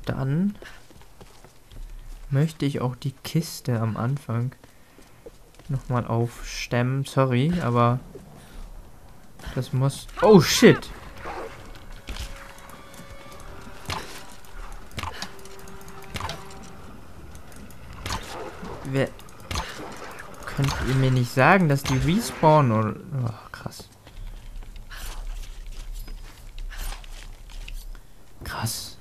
dann möchte ich auch die Kiste am Anfang nochmal aufstemmen. Sorry, aber das muss... Oh, shit! Wer... Könnt ihr mir nicht sagen, dass die respawnen oder... Oh, krass. Krass.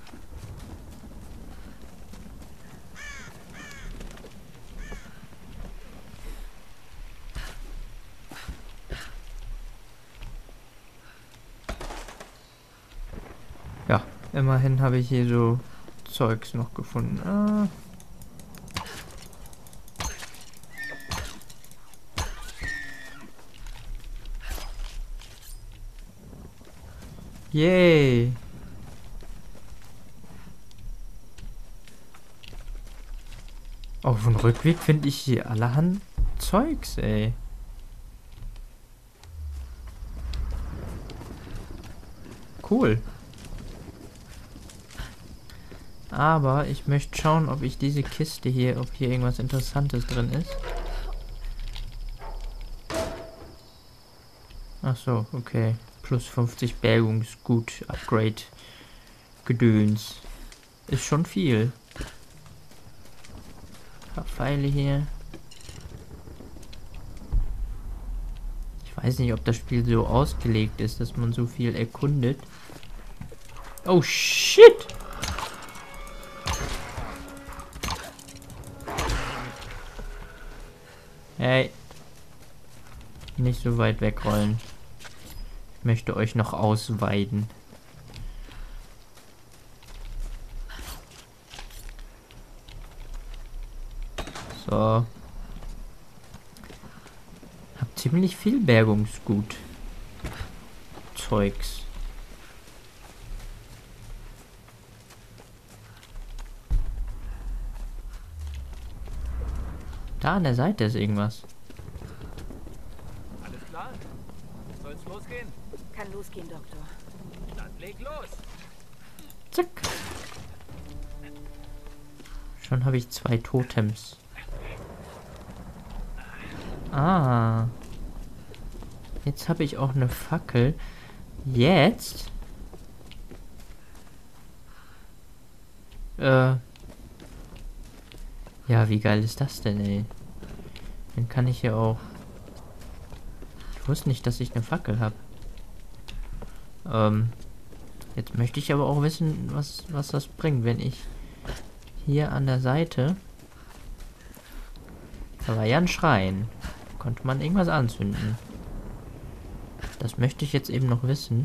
Ja, immerhin habe ich hier so Zeugs noch gefunden. Ah. Yay. Auf dem Rückweg finde ich hier allerhand Zeugs, ey. Cool. Aber ich möchte schauen, ob ich diese Kiste hier, ob hier irgendwas Interessantes drin ist. Ach so, okay. Plus 50 Bergungsgut, Upgrade, Gedöns. Ist schon viel. Ein paar Pfeile hier. Ich weiß nicht, ob das Spiel so ausgelegt ist, dass man so viel erkundet. Oh, shit! Hey. Nicht so weit wegrollen. Ich möchte euch noch ausweiden. So. Hab ziemlich viel Bergungsgut. Zeugs. Da an der Seite ist irgendwas. Alles klar? Soll's losgehen? Kann losgehen, Doktor. Dann leg los! Zack. Schon habe ich 2 Totems. Ah. Jetzt habe ich auch eine Fackel. Jetzt? Ja, wie geil ist das denn, ey? Dann kann ich ja auch... Ich wusste nicht, dass ich eine Fackel habe. Jetzt möchte ich aber auch wissen, was das bringt, wenn ich hier an der Seite... Da war ja ein Schrein. Konnte man irgendwas anzünden. Das möchte ich jetzt eben noch wissen.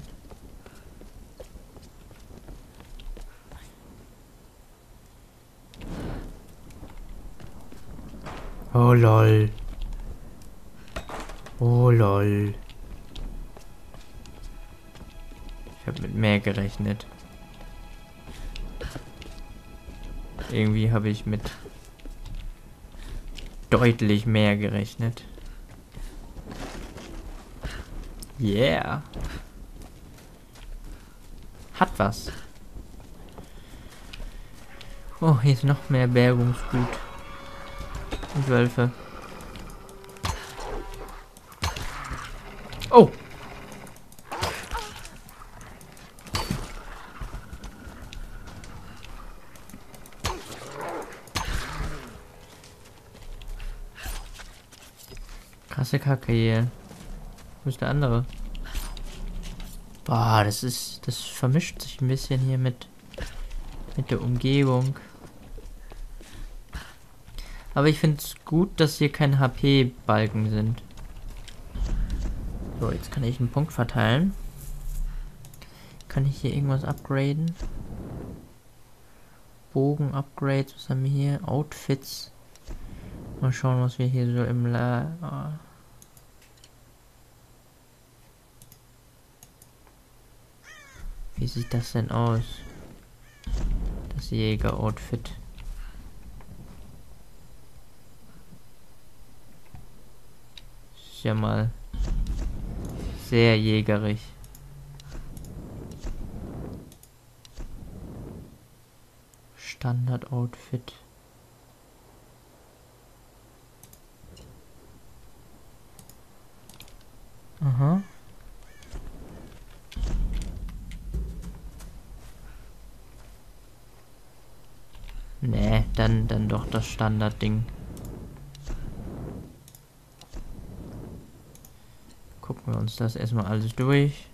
Oh lol. Oh lol. Ich habe mit mehr gerechnet. Irgendwie habe ich mit deutlich mehr gerechnet. Yeah. Hat was. Oh, hier ist noch mehr Bergungsgut. Und Wölfe. Oh! Krasse Kacke hier. Wo ist der andere? Boah, das vermischt sich ein bisschen hier mit der Umgebung. Aber ich finde es gut, dass hier keine HP-Balken sind. So, jetzt kann ich einen Punkt verteilen. Kann ich hier irgendwas upgraden? Bogen-Upgrades, was haben wir hier? Outfits. Mal schauen, was wir hier so im Wie sieht das denn aus? Das Jäger-Outfit. Ist ja mal sehr jägerig. Standard-Outfit. Aha. Nee, dann doch das Standardding. Gucken wir uns das erstmal alles durch.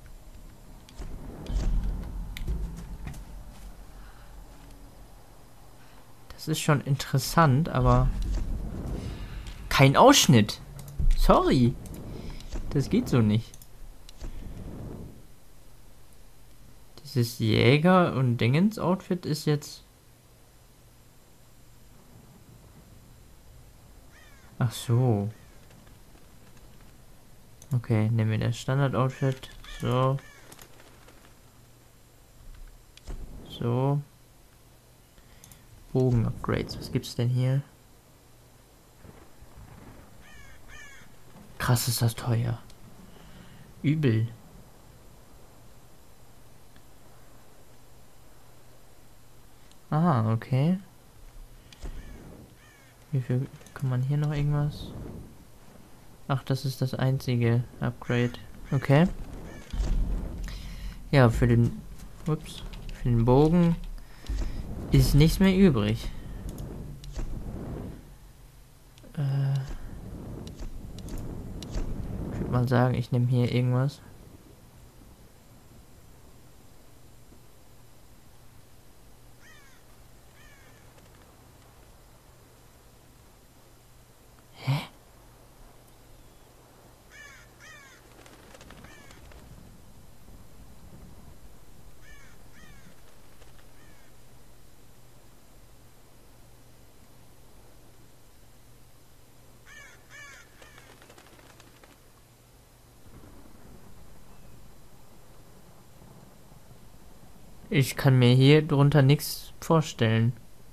Das ist schon interessant, aber kein Ausschnitt. Sorry. Das geht so nicht. Dieses Jäger- und Dingens-Outfit ist jetzt... Ach so. Okay, nehmen wir das Standard-Outfit. So. So. Bogen-Upgrades. Was gibt's denn hier? Krass, ist das teuer. Übel. Ah, okay. Wie viel kann man hier noch irgendwas? Ach, das ist das einzige Upgrade. Okay. Ja, für den Bogen ist nichts mehr übrig. Ich würde mal sagen, ich nehme hier irgendwas. Ich kann mir hier drunter nichts vorstellen.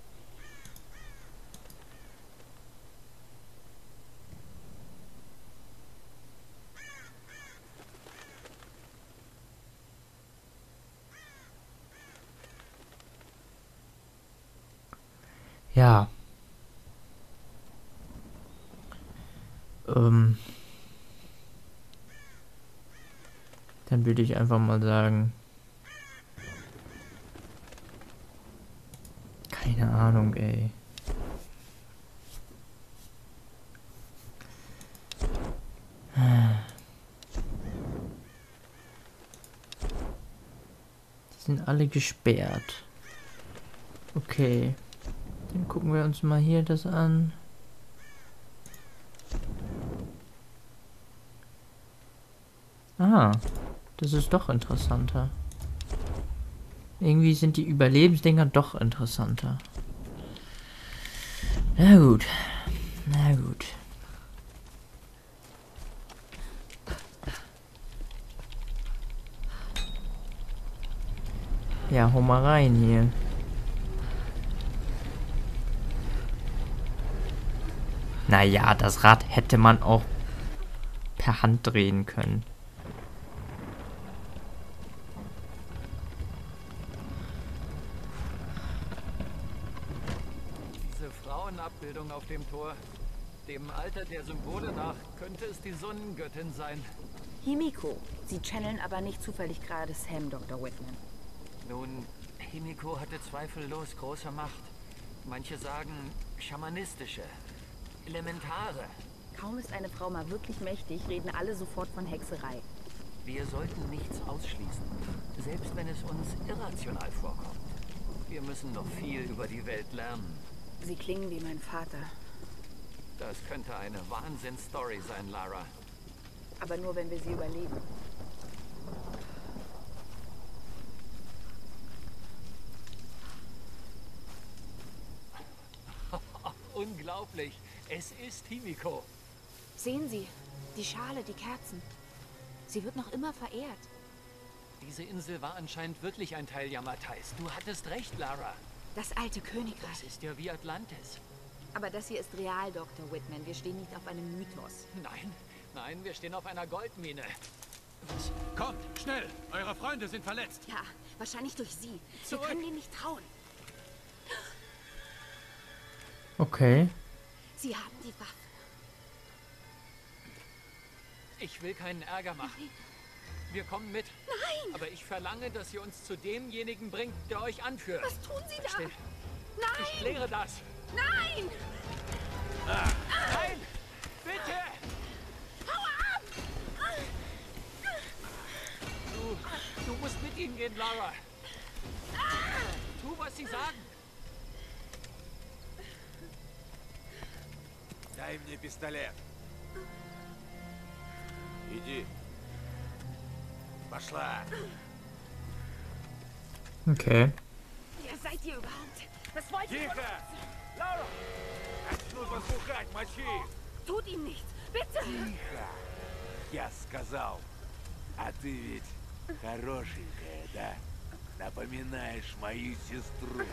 Ja. Dann würde ich einfach mal sagen... Keine Ahnung, ey. Die sind alle gesperrt. Okay. Dann gucken wir uns mal hier das an. Ah, das ist doch interessanter. Irgendwie sind die Überlebensdinger doch interessanter. Na gut. Na gut. Ja, hau mal rein hier. Naja, das Rad hätte man auch per Hand drehen können. Diese Frauenabbildung auf dem Tor. Dem Alter der Symbole nach könnte es die Sonnengöttin sein. Himiko. Sie channeln aber nicht zufällig gerade Sam, Dr. Whitman. Nun, Himiko hatte zweifellos große Macht. Manche sagen schamanistische, elementare. Kaum ist eine Frau mal wirklich mächtig, reden alle sofort von Hexerei. Wir sollten nichts ausschließen, selbst wenn es uns irrational vorkommt. Wir müssen noch viel über die Welt lernen. Sie klingen wie mein Vater. Das könnte eine Wahnsinnsstory sein, Lara. Aber nur, wenn wir sie überleben. Unglaublich. Es ist Himiko. Sehen Sie, die Schale, die Kerzen. Sie wird noch immer verehrt. Diese Insel war anscheinend wirklich ein Teil Yamatais. Du hattest recht, Lara. Das alte Königreich. Das ist ja wie Atlantis. Aber das hier ist real, Dr. Whitman. Wir stehen nicht auf einem Mythos. Nein, wir stehen auf einer Goldmine. Was? Kommt, schnell! Eure Freunde sind verletzt! Ja, wahrscheinlich durch Sie. Zurück. Wir können ihnen nicht trauen. Okay. Sie haben die Waffe. Ich will keinen Ärger machen. Wir kommen mit. Nein! Aber ich verlange, dass ihr uns zu demjenigen bringt, der euch anführt. Was tun Sie da? Versteht? Nein! Ich kläre das. Nein! Nein! Bitte! Hau ab! Du musst mit ihnen gehen, Lara. Tu, was sie sagen. Дай мне пистолет. Иди. Пошла. Okay. Wer seid ihr überhaupt? Was wollt ihr? Тихо! Лаура! Начнут возбухать, мочи! Tut ihm nichts. Bitte! Тихо! Я сказал. А ты ведь хорошенькая, да? Напоминаешь мою сестру.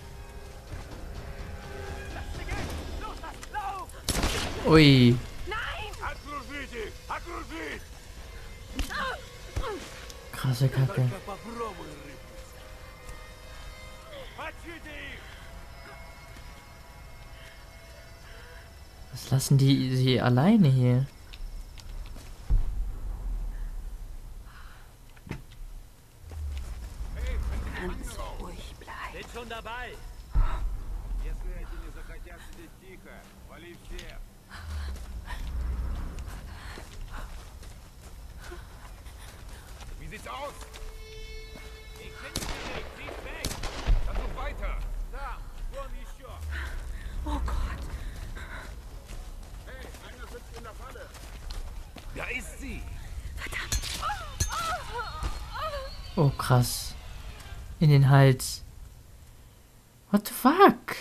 Ui. Nein! Окружите! Окружить! Krasse Kacke. Только попробуй рыпнуться. Мочите их! Was lassen die sie alleine hier? Ganz ruhig bleiben. Bin schon dabei. Если эти не захотят сидеть тихо, вали всех. Wie sieht's aus? Ich finde sie nicht. Sie ist weg. Dann such weiter. Da, wurm еще. Oh Gott. Hey, einer sitzt in der Falle. Da ist sie. Oh, krass. In den Hals. What the fuck?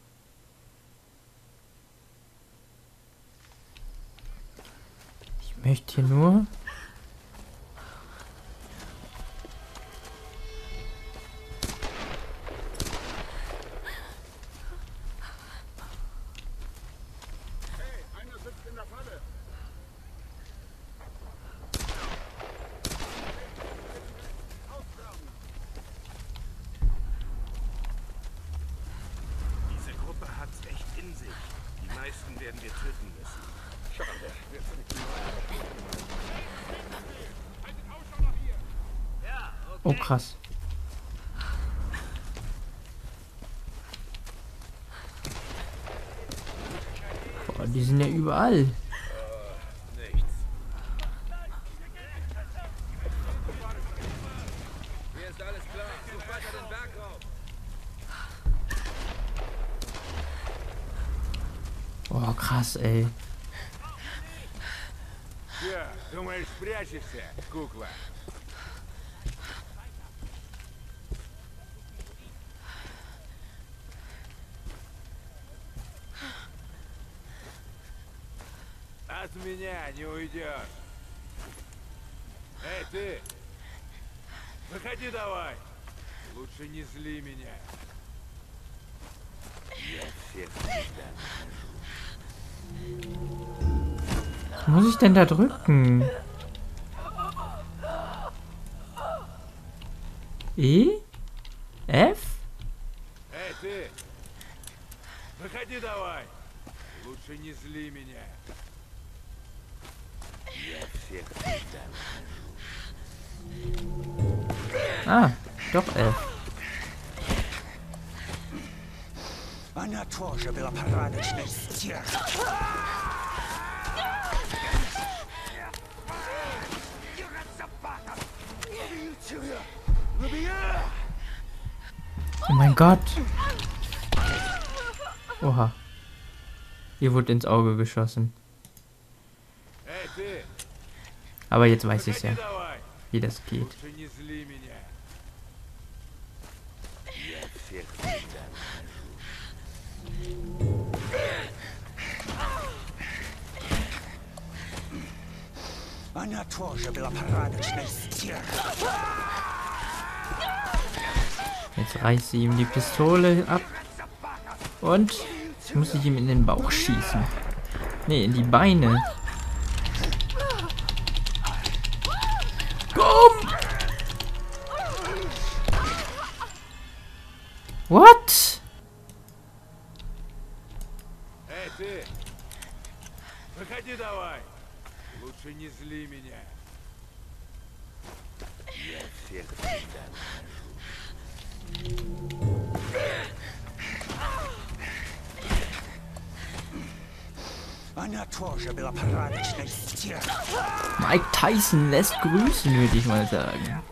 Ich möchte hier nur... Hey, einer sitzt in der Falle. Diese Gruppe hat's echt in sich. Die meisten werden wir töten müssen. Schade, wir finden Haltet Ausschau nach hier. Ja, okay. Oh, krass. Boah, die sind ja überall. Nichts. Hier ist alles klar. Such weiter den Berg rauf. Oh, krass, ey. Че, думаешь, спрячешься, кукла? От меня не уйдешь. Эй, ты! Выходи давай! Лучше не зли меня. Я всех всегда Was muss ich denn da drücken? E? F? Эй, ты! Выходи давай! Лучше не зли меня. Я всех всегда Ah, doch F. Она тоже была порядочной стервой. Oh mein Gott. Oha. Ihr wurde ins Auge geschossen. Эй, ты! Aber jetzt weiß ich ja, Выходи давай! wie das geht. Лучше не зли меня. Я всех всегда Она тоже была порядочной стервой. Jetzt reißt sie ihm die Pistole ab. Und jetzt muss ich ihm in den Bauch schießen. Ne, in die Beine. Komm! What? Пейте давай. Лучше не зли меня. Я всех тебя. Она тоже была порядочной стервой. Mike Tyson lässt grüßen, würde ich mal sagen.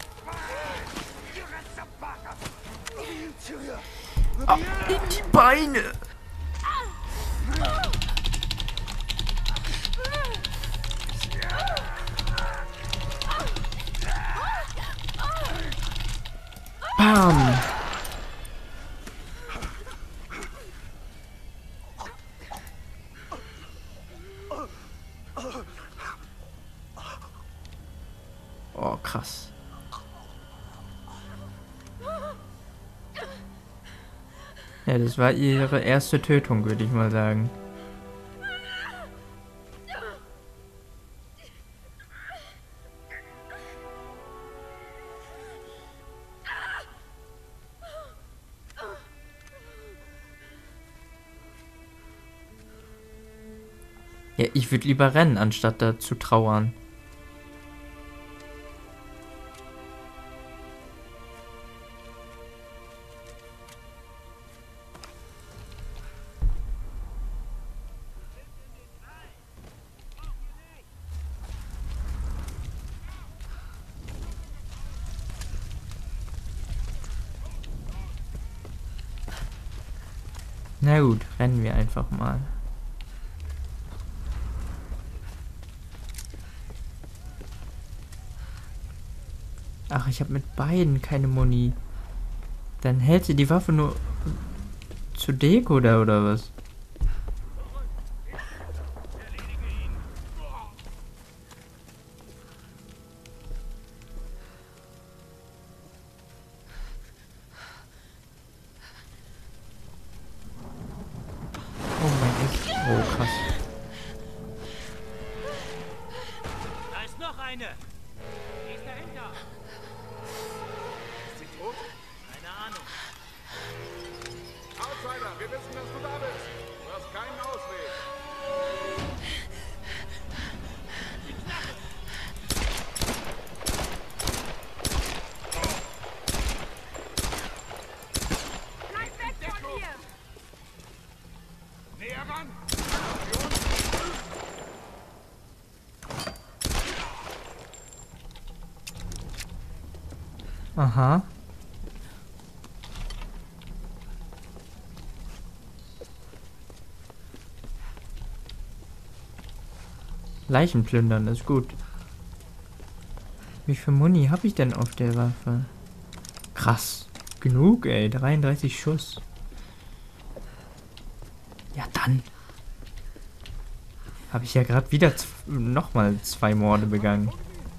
Ah, in die Beine! Bam! Oh, krass. Ja, das war ihre erste Tötung, würde ich mal sagen. Ja, ich würde lieber rennen, anstatt da zu trauern. Na gut, rennen wir einfach mal. Ach, ich habe mit beiden keine Muni. Dann hält sie die Waffe nur zur Deko da, oder was? Oh mein Gott. Oh, krass. Da ist noch eine. Die ist dahinter. Ist sie tot? Keine Ahnung. Outsider, wir wissen, dass du da bist. Du hast keinen Ausweg. Bleib weg von hier! Näher ran! Aha. Leichen plündern ist gut. Wie viel Muni habe ich denn auf der Waffe? Krass. Genug, ey. 33 Schuss. Ja, dann. Habe ich ja gerade wieder nochmal 2 Morde begangen.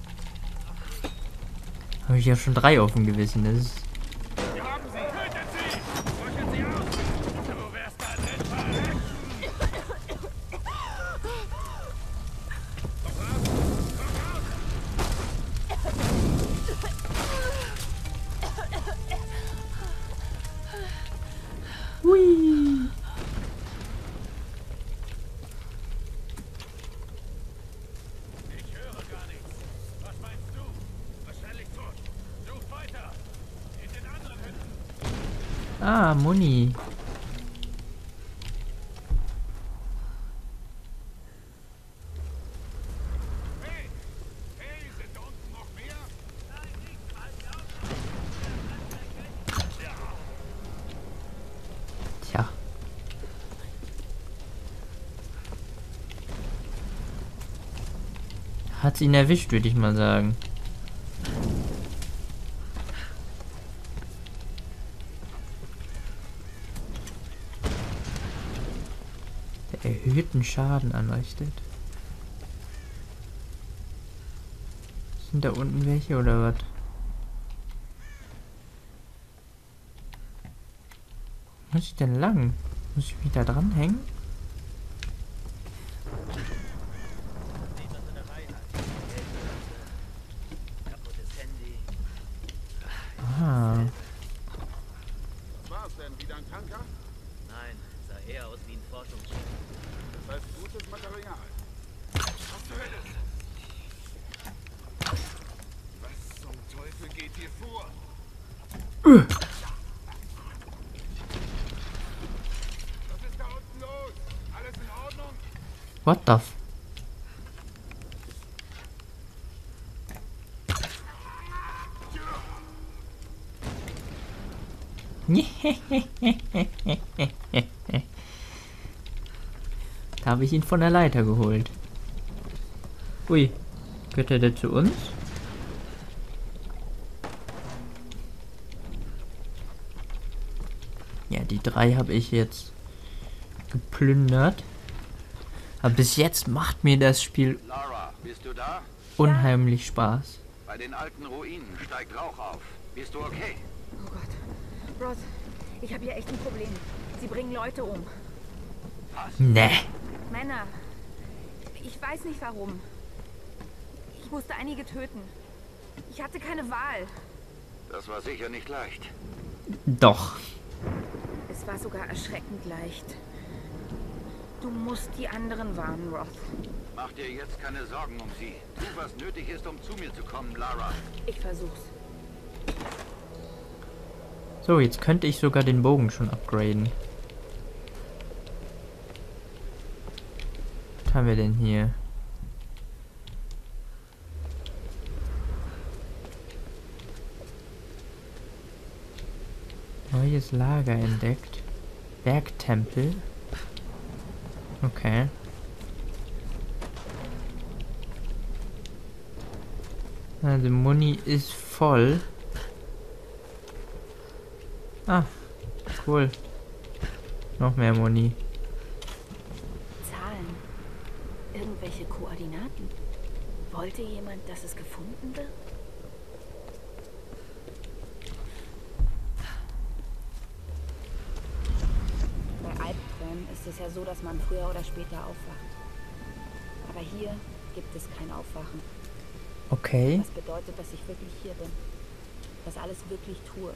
Habe ich ja schon 3 auf dem Gewissen. Das ist... Wir haben sie! Tötet sie! Rücken sie aus! Du wärst da drin verreckt! Hui. Ich höre gar nichts. Was meinst du? Wahrscheinlich tot. Such weiter! In den anderen Hütten! Ah, Muni. Hey! Hey, sind da unten noch mehr? Tja. Hat ihn erwischt, würde ich mal sagen. Der erhöhten Schaden anrichtet. Sind da unten welche oder was? Wo muss ich denn lang? Muss ich mich da dran hängen? Kaputtes Handy. Ah. Was war's denn? Wieder ein Tanker? Nein, sah eher aus wie ein Forschungsschiff. Das heißt gutes Material. zur Hölle? Was zum Teufel geht hier vor? Was ist da unten los? Alles in Ordnung? What the f... Da habe ich ihn von der Leiter geholt. Ui, gehört der zu uns? Ja, die 3 habe ich jetzt geplündert. Aber bis jetzt macht mir das Spiel Lara, bist du da? unheimlich Spaß. Bei den alten Ruinen steigt Rauch auf. Bist du okay? Oh Gott. Ross, ich habe hier echt ein Problem. Sie bringen Leute um. Ne. Männer. Ich weiß nicht warum. Ich musste einige töten. Ich hatte keine Wahl. Das war sicher nicht leicht. Doch. Es war sogar erschreckend leicht. Du musst die anderen warnen, Roth. Mach dir jetzt keine Sorgen um sie. Tu, was nötig ist, um zu mir zu kommen, Lara. Ich versuch's. So, jetzt könnte ich sogar den Bogen schon upgraden. Was haben wir denn hier? Neues Lager entdeckt. Bergtempel. Okay. Also Muni ist voll. Ah, cool. Noch mehr Muni. Zahlen. Irgendwelche Koordinaten. Wollte jemand, dass es gefunden wird? Bei Albträumen ist es ja so, dass man früher oder später aufwacht. Aber hier gibt es kein Aufwachen. Okay. Das bedeutet, dass ich wirklich hier bin. Das alles wirklich tue.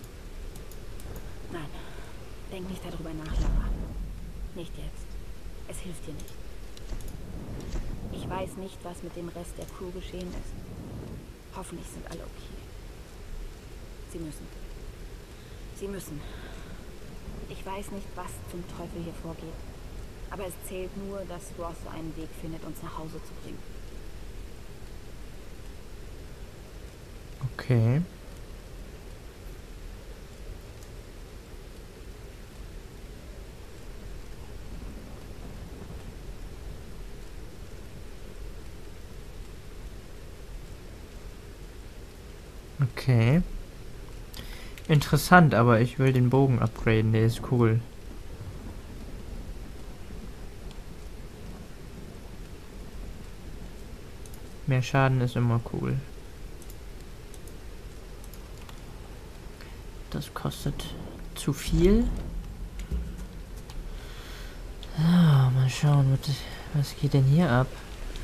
Nein, denk nicht darüber nach, Lara. Nicht jetzt. Es hilft dir nicht. Ich weiß nicht, was mit dem Rest der Crew geschehen ist. Hoffentlich sind alle okay. Sie müssen. Sie müssen. Ich weiß nicht, was zum Teufel hier vorgeht. Aber es zählt nur, dass Ross einen Weg findet, uns nach Hause zu bringen. Okay. Okay. Interessant, aber ich will den Bogen upgraden, der ist cool. Mehr Schaden ist immer cool. Das kostet zu viel. So, mal schauen, was geht denn hier ab?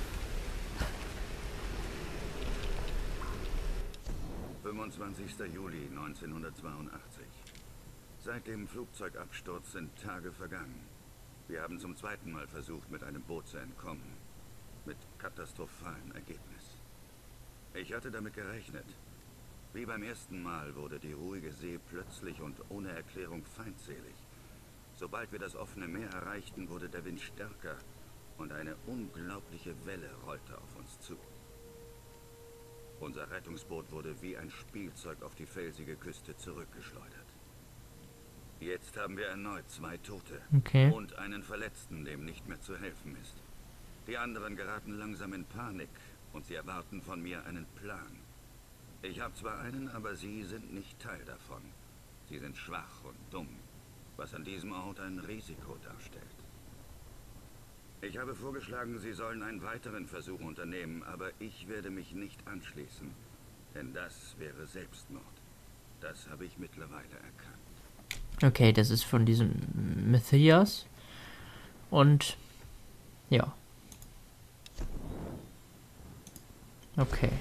Juli 1982. Seit dem Flugzeugabsturz sind Tage vergangen. Wir haben zum zweiten Mal versucht, mit einem Boot zu entkommen. Mit katastrophalem Ergebnis. Ich hatte damit gerechnet. Wie beim ersten Mal wurde die ruhige See plötzlich und ohne Erklärung feindselig. Sobald wir das offene Meer erreichten, wurde der Wind stärker und eine unglaubliche Welle rollte auf uns zu. Unser Rettungsboot wurde wie ein Spielzeug auf die felsige Küste zurückgeschleudert. Jetzt haben wir erneut 2 Tote und einen Verletzten, dem nicht mehr zu helfen ist. Die anderen geraten langsam in Panik und sie erwarten von mir einen Plan. Ich habe zwar einen, aber sie sind nicht Teil davon. Sie sind schwach und dumm, was an diesem Ort ein Risiko darstellt. Ich habe vorgeschlagen, sie sollen einen weiteren Versuch unternehmen, aber ich werde mich nicht anschließen, denn das wäre Selbstmord. Das habe ich mittlerweile erkannt. Okay, das ist von diesem Matthias. Und ja. Okay.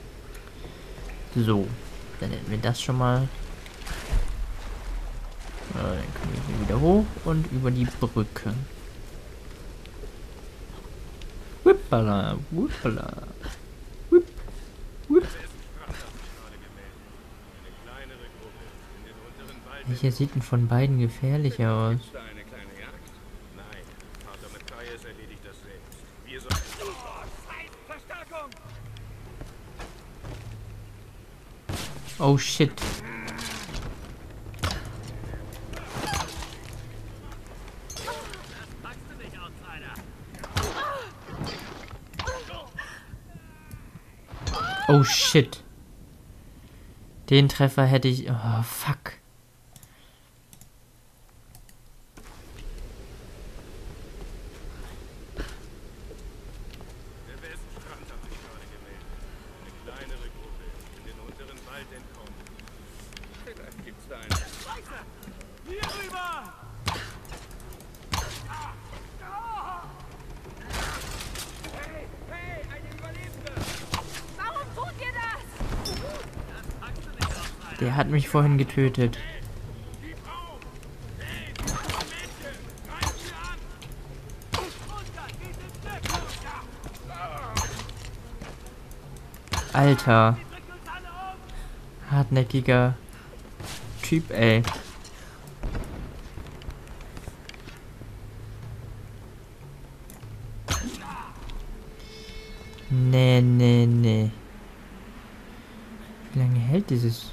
So, dann hätten wir das schon mal. Dann können wir hier wieder hoch und über die Brücke. Whippala, whippala. Whip, whip. Welcher sieht denn von beiden gefährlicher aus? Oh shit. Oh shit. Den Treffer hätte ich... Oh, fuck. Der hat mich vorhin getötet. Alter. Hartnäckiger Typ, ey. Nee, nee, nee. Wie lange hält dieses...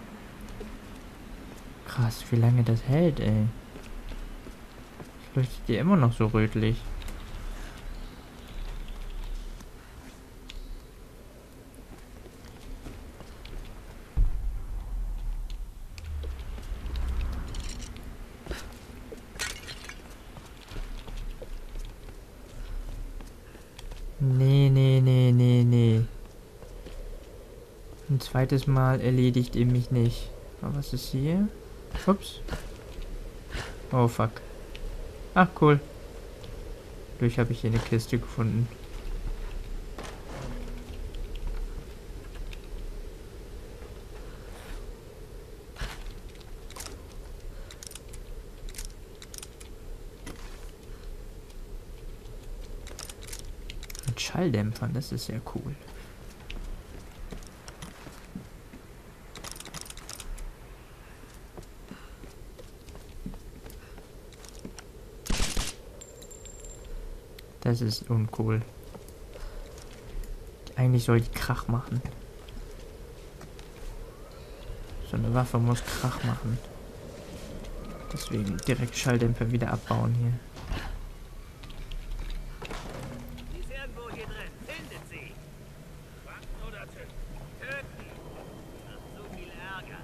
Krass, wie lange das hält, ey. Das leuchtet dir immer noch so rötlich. Nee, nee, nee, nee, nee. Ein zweites Mal erledigt ihr mich nicht. Aber was ist hier? Ups. Oh, fuck. Ach, cool. Dadurch habe ich hier eine Kiste gefunden. Mit Schalldämpfern, das ist ja cool. Das ist uncool. Eigentlich soll die Krach machen. So eine Waffe muss Krach machen. Deswegen direkt Schalldämpfer wieder abbauen hier. Sie ist irgendwo hier drin. Findet sie. Fangen oder töten? Töten. Macht so viel Ärger.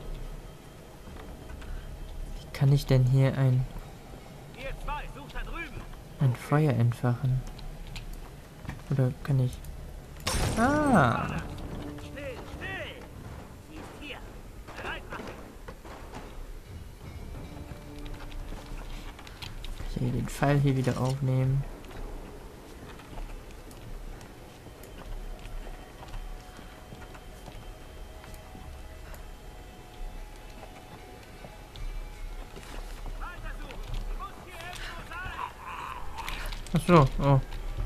Wie kann ich denn hier ein Feuer entfachen? Oder kann ich... Ah! Ich will den Pfeil hier wieder aufnehmen. Ach so, oh.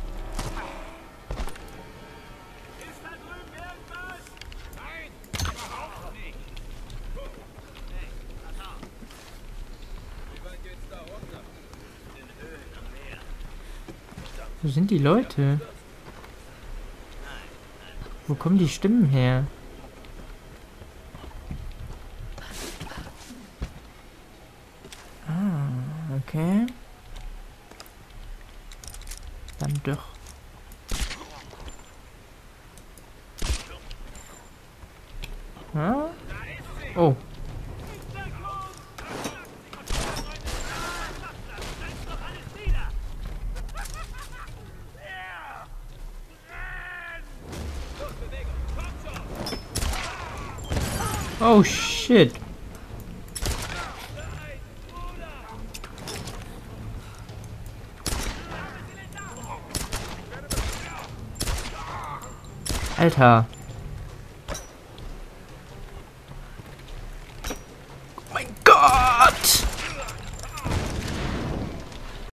Ist da drüben irgendwas? Nein, überhaupt nicht. Hey, pass auf. Wie weit geht's da runter? In Höhen am Meer. Wo sind die Leute? Wo kommen die Stimmen her? Ah, okay. Dann doch. Ah? Oh. Oh shit. Alter.